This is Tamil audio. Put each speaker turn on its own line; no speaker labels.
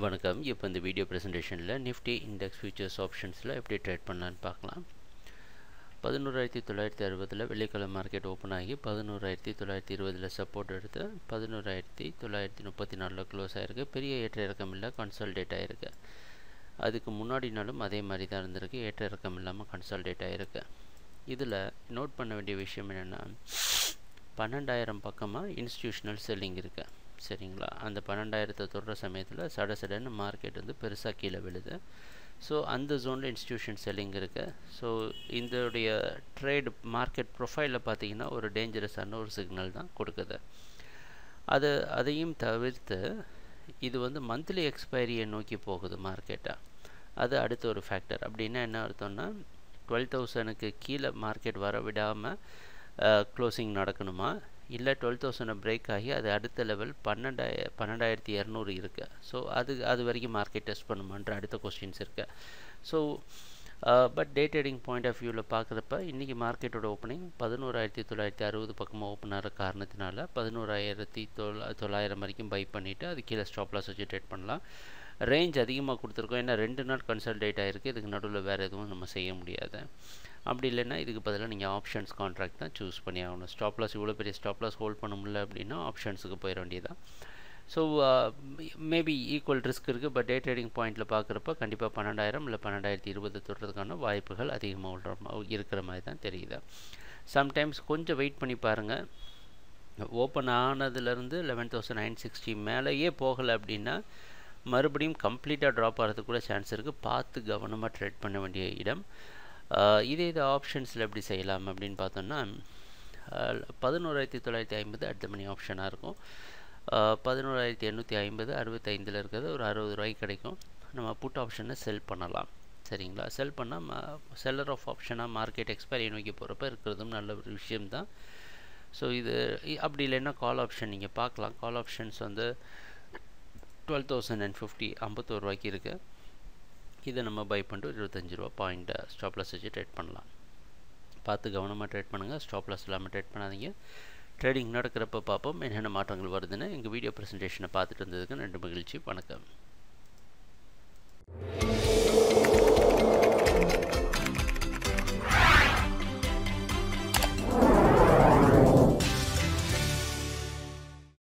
வணக்கம். இப்போ இந்த வீடியோ ப்ரெசன்டேஷனில் நிஃப்டி இண்டெக்ஸ் ஃபியூச்சர்ஸ் ஆப்ஷன்ஸில் எப்படி ட்ரேட் பண்ணலான்னு பார்க்கலாம். 11,960 வெள்ளிக்கிழமை மார்க்கெட் ஓப்பன் ஆகி 11,920 சப்போர்ட் எடுத்து 11,934 க்ளோஸ் ஆகிருக்கு. பெரிய ஏற்ற இறக்கம் இல்லை, கன்சால்டேட் ஆகிருக்கு. அதுக்கு முன்னாடி நாளும் அதே மாதிரி தான் இருந்திருக்கு, ஏற்ற இறக்கம் இல்லாமல் கன்சால்டேட் ஆகிருக்கு. இதில் நோட் பண்ண வேண்டிய விஷயம் என்னென்னா, 12,000 பக்கமாக இன்ஸ்டிடியூஷனல் செல்லிங் இருக்குது. சரிங்களா? அந்த 12,000 தொடுற சமயத்தில் சடன்னு மார்க்கெட் வந்து பெருசாக கீழே விழுது. ஸோ அந்த ஜோனில் இன்ஸ்டிடியூஷன் செல்லிங் இருக்குது. ஸோ இதோடைய ட்ரேட் மார்க்கெட் ப்ரொஃபைலில் பார்த்தீங்கன்னா ஒரு டேஞ்சரஸான ஒரு சிக்னல் தான் கொடுக்குது. அதையும் தவிர்த்து இது வந்து மந்த்லி எக்ஸ்பைரியை நோக்கி போகுது மார்க்கெட்டை. அது அடுத்த ஒரு ஃபேக்டர். அப்படின்னா என்ன அர்த்தம்னா, 12,000க்கு கீழே மார்க்கெட் வர விடாமல் க்ளோசிங் நடக்கணுமா, இல்லை 12,000 பிரேக் ஆகி அது அடுத்த லெவல் 12,200 இருக்குது. ஸோ அது வரைக்கும் மார்க்கெட் டெஸ்ட் பண்ணுமான்ற அடுத்த கொஸ்டின்ஸ் இருக்குது. So but day trading point of வியூவில் பார்க்குறப்ப இன்றைக்கி மார்க்கெட்டோட ஓப்பனிங் 11,960 பக்கமாக ஓப்பன் ஆகிற காரணத்தினால 11,900 வரைக்கும் பை பண்ணிவிட்டு அது கீழே ஸ்டாப் லாஸ் வச்சு ட்ரேட் பண்ணலாம். ரேஞ்ச் அதிகமாக கொடுத்துருக்கோம், ஏன்னா 2 நாள் கன்சல்டேட் ஆகிருக்கு. இதுக்கு நடுவில் வேறு எதுவும் நம்ம செய்ய முடியாது. அப்படி இல்லைன்னா இதுக்கு பதிலாக நீங்கள் ஆப்ஷன்ஸ் கான்ட்ராக்ட் தான் சூஸ் பண்ணி ஆகணும். ஸ்டாப் லாஸ் இவ்வளோ பெரிய ஸ்டாப் லாஸ் ஹோல்ட் பண்ண முடியல அப்படின்னா ஆப்ஷன்ஸுக்கு போயிட வேண்டியதான். ஸோ மேபி ஈக்குவல் ரிஸ்க் இருக்குது. பட் டே ட்ரேடிங் பாயிண்ட்டில் பார்க்குறப்ப கண்டிப்பாக 12,000 இல்லை 12,020 தொடுறதுக்கான வாய்ப்புகள் அதிகமாக இருக்கிற மாதிரி தான் தெரியுது. சம்டைம்ஸ் கொஞ்சம் வெயிட் பண்ணி பாருங்கள். ஓப்பன் ஆனதுலேருந்து 11,960 மேலேயே போகலை அப்படின்னா மறுபடியும் கம்ப்ளீட்டாக ட்ராப் ஆகிறதுக்கு கூட சான்ஸ் இருக்குது. பார்த்து கவனமாக ட்ரேட் பண்ண வேண்டிய இடம். இதே ஆப்ஷன்ஸில் எப்படி செய்யலாம் அப்படின்னு பார்த்தோம்னா, 11,950 அடுத்த மணி ஆப்ஷனாக இருக்கும். 11,850 65 இருக்கிறது ஒரு 60 ரூபாய்க்கு கிடைக்கும். நம்ம புட் ஆப்ஷனை செல் பண்ணலாம். சரிங்களா? செல் பண்ணால் செல்லர் ஆஃப் ஆப்ஷனாக மார்க்கெட் எக்ஸ்பைரி நோக்கி போகிறப்ப இருக்கிறதும் நல்ல ஒரு விஷயம்தான். ஸோ இது அப்படி இல்லைன்னா கால் ஆப்ஷன் நீங்கள் பார்க்கலாம். கால் ஆப்ஷன்ஸ் வந்து 12,050 51 ரூபாய்க்கு இருக்குது. இதை நம்ம பை பண்ணிட்டு 25 ரூபா பாயிண்ட் ஸ்டாப் லாஸ் வச்சு ட்ரேட் பண்ணலாம். பார்த்து கவனமாக ட்ரேட் பண்ணுங்கள். ஸ்டாப் லாஸ் இல்லாமல் ட்ரேட் பண்ணாதீங்க. ட்ரேடிங் நடக்கிறப்ப பார்ப்போம் என்னென்ன மாற்றங்கள் வருதுன்னு. எங்கள் வீடியோ ப்ரெசன்டேஷனை பார்த்துட்டு இருந்ததுக்கு நன்றி, மகிழ்ச்சி, வணக்கம்.